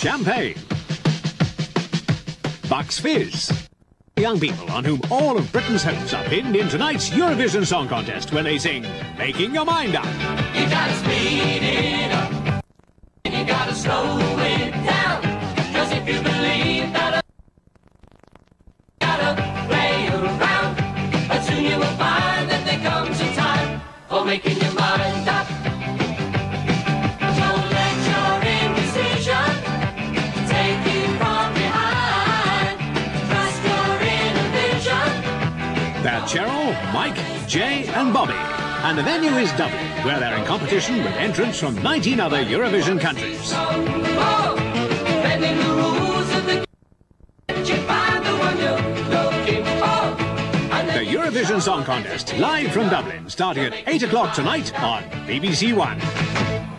champagne. Bucks Fizz. Young people on whom all of Britain's hopes are pinned in tonight's Eurovision Song Contest when they sing Making Your Mind Up. You gotta speed it up, and you gotta slow it down, 'cause if you believe that you gotta play around, but soon you will find that there comes a time for making your mind up. Don't let your indecision take you from behind. Trust your inner vision. They're Cheryl, Mike, Jay and Bobby. And the venue is Dublin, where they're in competition with entrants from 19 other Eurovision countries. Bending the rules of the game, you find the one you're looking for. The Eurovision Song Contest, live from Dublin, starting at 8 o'clock tonight on BBC One.